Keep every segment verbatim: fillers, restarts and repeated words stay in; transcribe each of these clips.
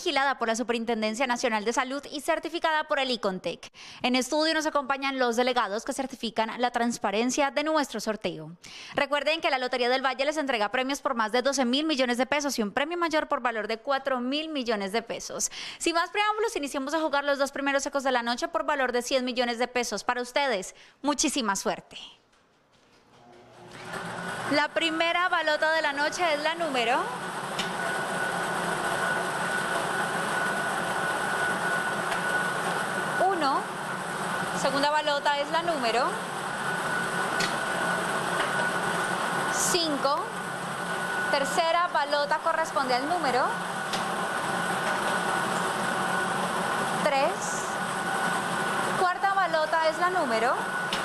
vigilada por la Superintendencia Nacional de Salud y certificada por el ICONTEC. En estudio nos acompañan los delegados que certifican la transparencia de nuestro sorteo. Recuerden que la Lotería del Valle les entrega premios por más de doce mil millones de pesos y un premio mayor por valor de cuatro mil millones de pesos. Sin más preámbulos, iniciamos a jugar los dos primeros secos de la noche por valor de cien millones de pesos. Para ustedes, muchísima suerte. La primera balota de la noche es la número uno. Segunda balota es la número cinco. Tercera balota corresponde al número tres. Cuarta balota es la número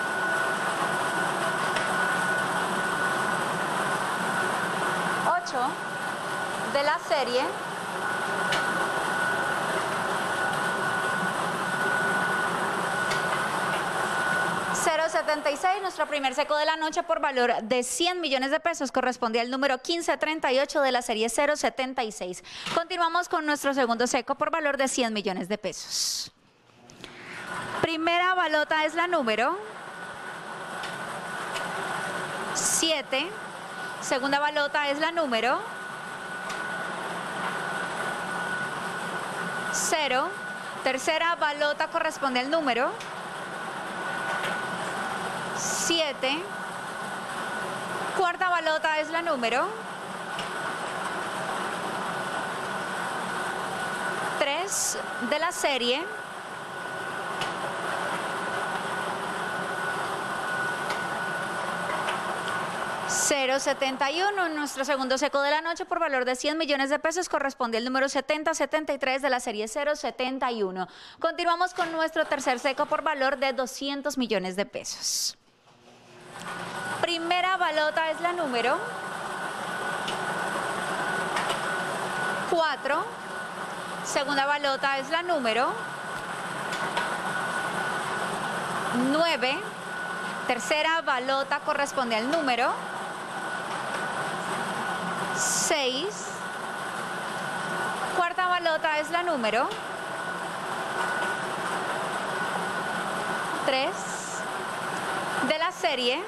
ocho de la serie cero setenta y seis. Nuestro primer seco de la noche por valor de cien millones de pesos corresponde al número quince treinta y ocho de la serie cero setenta y seis. Continuamos con nuestro segundo seco por valor de cien millones de pesos. Primera balota es la número siete. Segunda balota es la número cero. Tercera balota corresponde al número siete. Cuarta balota es la número tres de la serie cero setenta y uno. Nuestro segundo seco de la noche por valor de cien millones de pesos corresponde al número setenta setenta y tres de la serie cero setenta y uno. Continuamos con nuestro tercer seco por valor de doscientos millones de pesos. Primera balota es la número cuatro. Segunda balota es la número nueve. Tercera balota corresponde al número seis. Cuarta balota es la número tres de la serie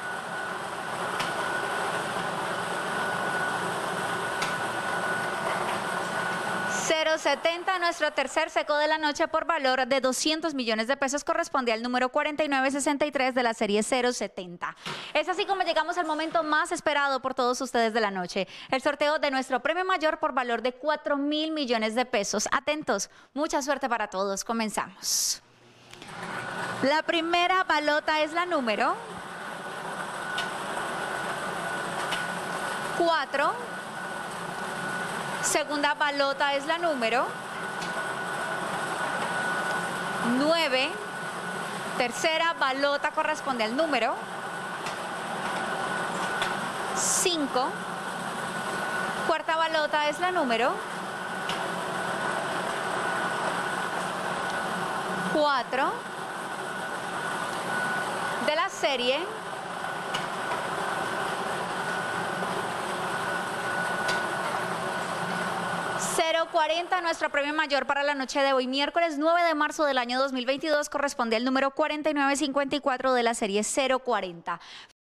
cero setenta. Nuestro tercer seco de la noche por valor de doscientos millones de pesos corresponde al número cuarenta y nueve sesenta y tres de la serie cero setenta. Es así como llegamos al momento más esperado por todos ustedes de la noche, el sorteo de nuestro premio mayor por valor de cuatro mil millones de pesos. Atentos, mucha suerte para todos. Comenzamos. La primera balota es la número cuatro. Segunda balota es la número nueve. Tercera balota corresponde al número cinco. Cuarta balota es la número cuatro de la serie cero cuarenta. Nuestro premio mayor para la noche de hoy, miércoles nueve de marzo del año dos mil veintidós, corresponde al número cuarenta y nueve cincuenta y cuatro de la serie cero cuarenta.